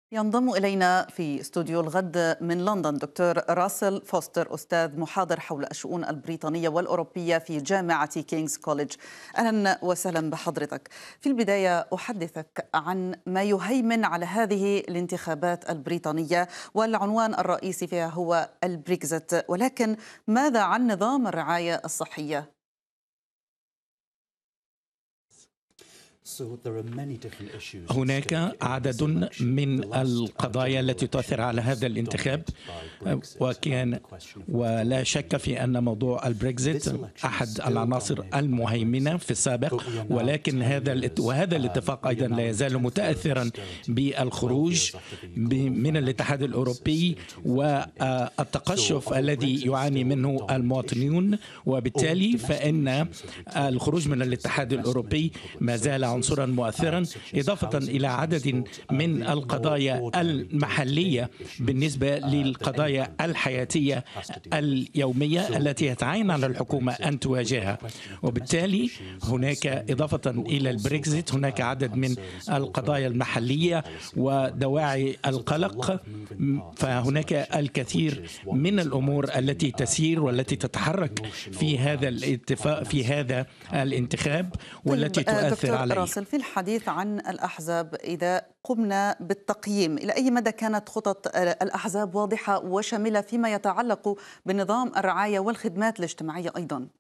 ينضم إلينا في استوديو الغد من لندن دكتور راسل فوستر، أستاذ محاضر حول الشؤون البريطانية والأوروبية في جامعة كينغز كوليدج. أهلا وسهلا بحضرتك. في البداية أحدثك عن ما يهيمن على هذه الانتخابات البريطانية، والعنوان الرئيسي فيها هو البريكزت، ولكن ماذا عن نظام الرعاية الصحية؟ هناك عدد من القضايا التي تؤثر على هذا الانتخاب، ولا شك في أن موضوع البريكزيت أحد العناصر المهيمنة في السابق، ولكن هذا الاتفاق أيضا لا يزال متأثرا بالخروج من الاتحاد الأوروبي والتقشف الذي يعاني منه المواطنون، وبالتالي فإن الخروج من الاتحاد الأوروبي ما زال عنصرا مؤثرا، إضافة إلى عدد من القضايا المحلية بالنسبة للقضايا الحياتية اليومية التي يتعين على الحكومة أن تواجهها. وبالتالي هناك إضافة إلى البريكزيت هناك عدد من القضايا المحلية ودواعي القلق، فهناك الكثير من الأمور التي تسير والتي تتحرك في هذا الاتفاق في هذا الانتخاب والتي تؤثر عليه. في الحديث عن الأحزاب، إذا قمنا بالتقييم، إلى أي مدى كانت خطط الأحزاب واضحة وشاملة فيما يتعلق بنظام الرعاية والخدمات الاجتماعية أيضا؟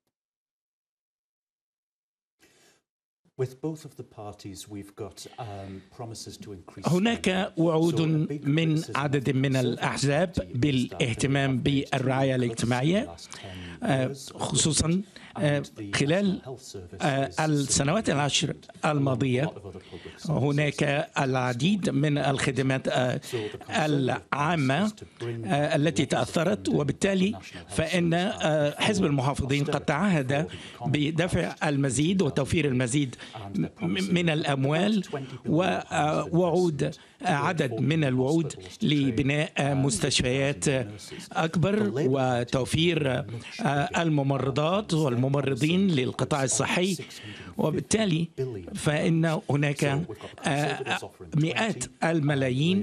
هناك وعود من عدد من الأحزاب بالاهتمام بالرعاية الاجتماعية، خصوصا خلال السنوات العشر الماضية. هناك العديد من الخدمات العامة التي تأثرت، وبالتالي فإن حزب المحافظين قد تعهد بدفع المزيد وتوفير المزيد من الأموال ووعود عدد من الوعود لبناء مستشفيات أكبر وتوفير الممرضات والممرضين للقطاع الصحي. وبالتالي فإن هناك مئات الملايين.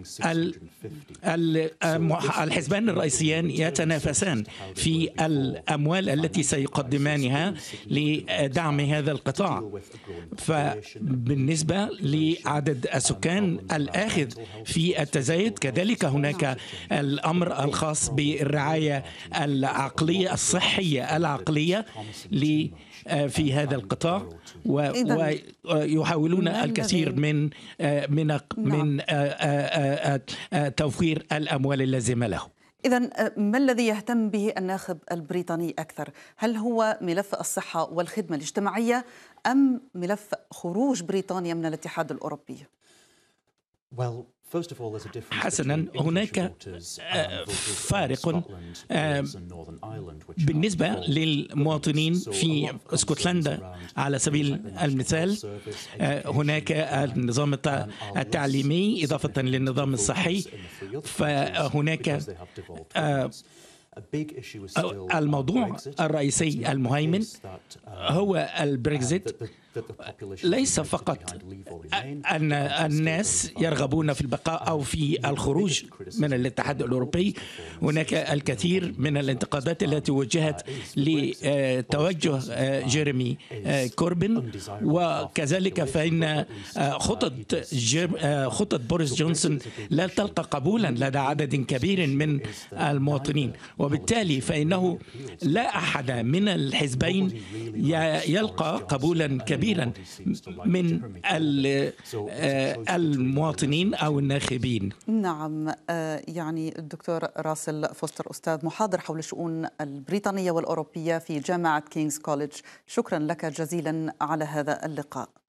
الحزبان الرئيسيان يتنافسان في الأموال التي سيقدمانها لدعم هذا القطاع. فبالنسبة لعدد السكان الآخذ في التزايد، كذلك هناك الأمر الخاص بالرعاية العقلية الصحية العقلية في هذا القطاع، ويحاولون الكثير من توفير الأموال اللازمة له. إذن ما الذي يهتم به الناخب البريطاني أكثر؟ هل هو ملف الصحة والخدمة الاجتماعية أم ملف خروج بريطانيا من الاتحاد الأوروبي؟ حسنا، هناك فارق بالنسبة للمواطنين في اسكتلندا. على سبيل المثال هناك النظام التعليمي إضافة للنظام الصحي، فهناك الموضوع الرئيسي المهيمن هو البريكزيت. ليس فقط أن الناس يرغبون في البقاء أو في الخروج من الاتحاد الأوروبي، هناك الكثير من الانتقادات التي وجهت لتوجه جيريمي كوربين، وكذلك فإن خطط بوريس جونسون لا تلقى قبولا لدى عدد كبير من المواطنين، وبالتالي فإنه لا أحد من الحزبين يلقى قبولا كبيرا من المواطنين أو الناخبين. نعم، يعني الدكتور راسل فوستر، أستاذ محاضر حول الشؤون البريطانية والأوروبية في جامعة كينغز كوليدج، شكرا لك جزيلا على هذا اللقاء.